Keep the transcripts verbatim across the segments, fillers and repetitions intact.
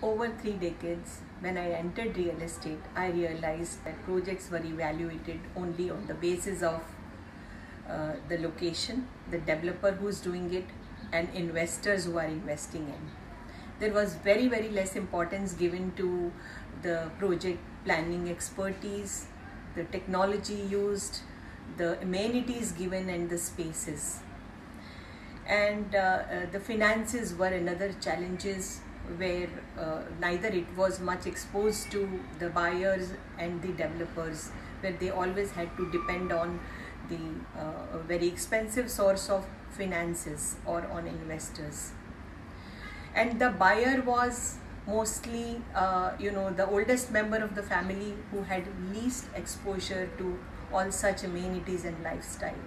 over three decades, when I entered real estate, I realized that projects were evaluated only on the basis of uh, the location, the developer who's doing it, and investors who are investing in. There was very, very less importance given to the project planning expertise, the technology used, the amenities given, and the spaces. And uh, uh, the finances were another challenges where uh, neither it was much exposed to the buyers and the developers, where they always had to depend on the uh, very expensive source of finances or on investors. And the buyer was mostly uh, you know the oldest member of the family who had least exposure to all such amenities and lifestyle.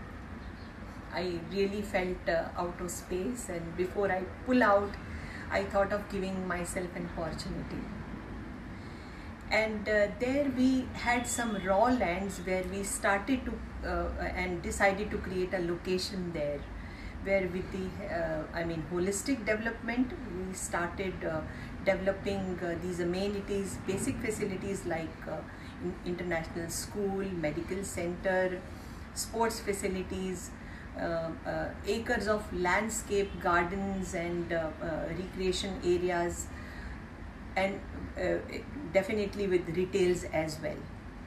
I really felt uh, out of space, and before I pull out, I thought of giving myself an opportunity. And uh, there we had some raw lands where we started to uh, and decided to create a location there, where with the uh, I mean holistic development, we started uh, developing uh, these amenities, basic facilities like uh, international school, medical center, sports facilities, Uh, uh, acres of landscape gardens and uh, uh, recreation areas, and uh, definitely with retails as well.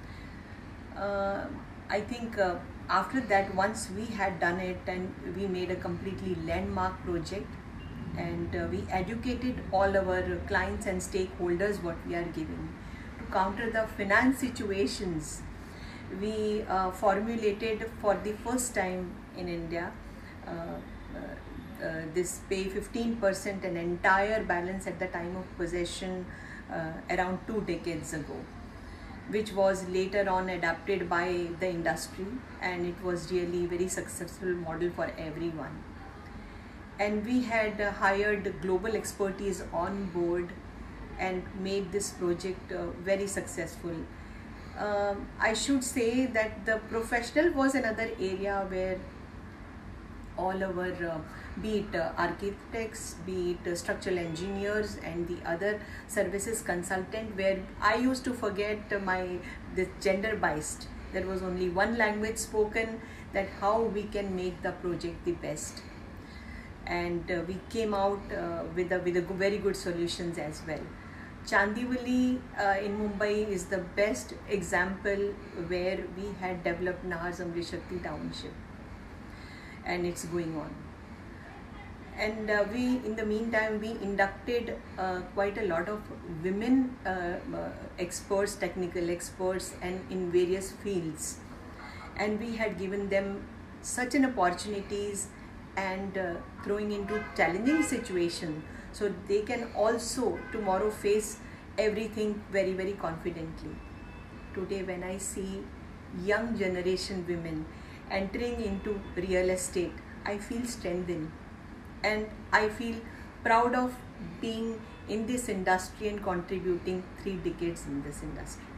Uh, I think uh, after that, once we had done it and we made a completely landmark project, and uh, we educated all our clients and stakeholders what we are giving. To counter the finance situations, we uh, formulated for the first time in India uh, uh, uh, this pay fifteen percent an entire balance at the time of possession uh, around two decades ago, which was later on adapted by the industry, and it was really very successful model for everyone. And we had uh, hired global expertise on board and made this project uh, very successful. Um, I should say that the professional was another area where all our, uh, be it uh, architects, be it uh, structural engineers, and the other services consultant, where I used to forget uh, my the gender biased. There was only one language spoken, that how we can make the project the best. And uh, we came out uh, with a, with a very good solutions as well. Chandivali uh, in Mumbai is the best example where we had developed Nahar Zamri Shakti Township, and it's going on. And uh, we, in the meantime, we inducted uh, quite a lot of women uh, uh, experts, technical experts, and in various fields. And we had given them such an opportunities and uh, throwing into challenging situation, so they can also tomorrow face everything very, very confidently. Today, when I see young generation women entering into real estate, I feel strengthened, and I feel proud of being in this industry and contributing three decades in this industry.